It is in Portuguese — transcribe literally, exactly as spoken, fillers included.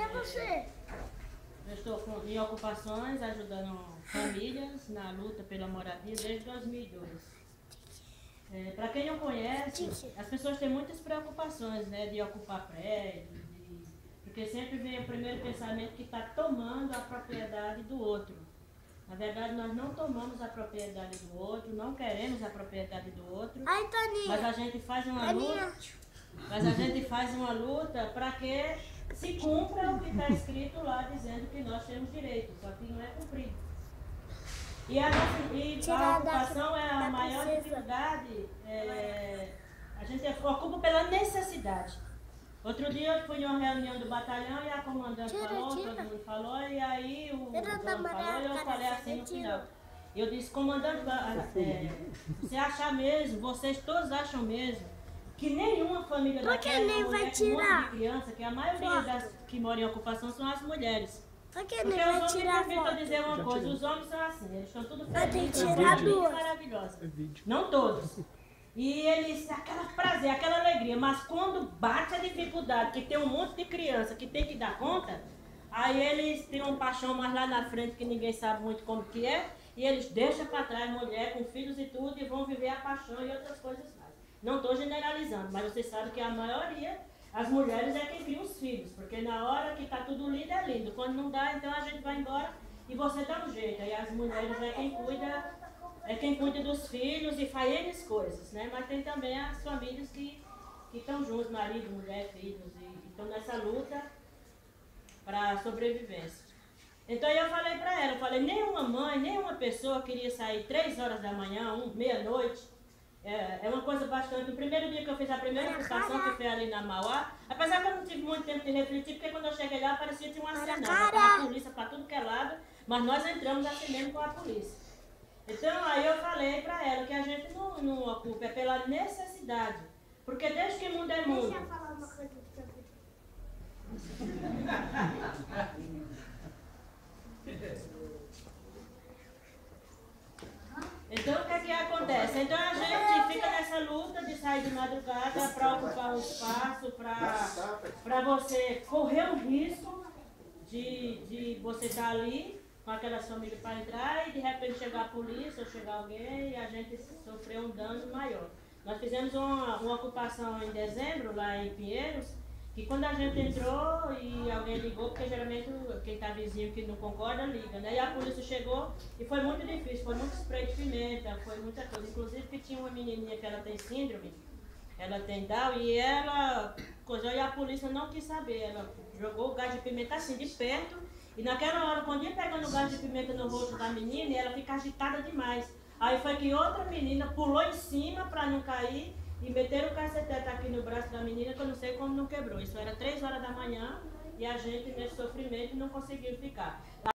é você? Eu estou com, em ocupações, ajudando famílias na luta pela moradia desde dois mil e dois. É, para quem não conhece, as pessoas têm muitas preocupações, né, de ocupar prédio, de, porque sempre vem o primeiro pensamento que está tomando a propriedade do outro. Na verdade, nós não tomamos a propriedade do outro, não queremos a propriedade do outro, Ai, Toninha. mas a gente faz uma Toninha. luta, mas a gente faz uma luta para que se cumpra o que está escrito lá, dizendo que nós temos direito, só que não é cumprido. E a, nossa, e a ocupação é a maior dificuldade, é, a gente ocupa pela necessidade. Outro dia eu fui em uma reunião do batalhão e a comandante tira, falou, tira. todo mundo falou, e aí o Tira dono falou e eu falei assim no final. Eu disse, comandante, é, você acha mesmo, vocês todos acham mesmo, que nenhuma família Por que daquela nem mulher vai com um monte tirar? de criança, que a maioria das que moram em ocupação são as mulheres. Por que Porque nem os vai homens, tirar permitam foto? dizer uma coisa, os homens são assim, eles estão tudo Vai ter que felizes, tirar uma vida duas. maravilhosa. Não todos. E eles, aquela prazer, aquela alegria, mas quando bate a dificuldade, que tem um monte de criança que tem que dar conta, aí eles têm um paixão mais lá na frente que ninguém sabe muito como que é, e eles deixam para trás mulher com filhos e tudo e vão viver a paixão e outras coisas mais. Não estou generalizando, mas vocês sabem que a maioria, as mulheres é quem cria os filhos, porque na hora que está tudo lindo é lindo, quando não dá, então a gente vai embora e você dá um jeito, aí as mulheres é quem cuida, é quem cuida dos filhos e faz eles coisas, né? Mas tem também as famílias que que estão juntos, marido, mulher, filhos, e estão nessa luta para a sobrevivência. Então eu falei para ela, eu falei, nenhuma mãe, nenhuma pessoa queria sair três horas da manhã, um, meia-noite. É, é uma coisa bastante. No primeiro dia que eu fiz a primeira ocupação, que foi ali na Mauá, apesar que eu não tive muito tempo de refletir, porque quando eu cheguei lá parecia que tinha uma cena, a polícia para tudo que é lado, mas nós entramos assim mesmo com a polícia. Então aí eu falei para ela que a gente não, não ocupa, é pela necessidade. Porque desde que mundo é mundo. Deixa eu falar uma coisa pra você. Então o que é que acontece? Então a gente fica nessa luta de sair de madrugada para ocupar o espaço, para você correr o risco de, de você estar ali com aquelas famílias para entrar e de repente chegar a polícia ou chegar alguém e a gente sofrer um dano maior. Nós fizemos uma, uma ocupação em dezembro lá em Pinheiros, que quando a gente entrou e alguém ligou, porque geralmente quem está vizinho que não concorda liga, né? E a polícia chegou e foi muito difícil, foi muito spray de pimenta, foi muita coisa. Inclusive que tinha uma menininha que ela tem síndrome, ela tem Down, e ela coisou e a polícia não quis saber, ela jogou o gás de pimenta assim de perto, e naquela hora, quando ia pegando o gás de pimenta no rosto da menina, ela fica agitada demais. Aí foi que outra menina pulou em cima para não cair e meteram o cacetete aqui no braço da menina, que eu não sei como não quebrou. Isso era três horas da manhã e a gente nesse sofrimento não conseguiu ficar.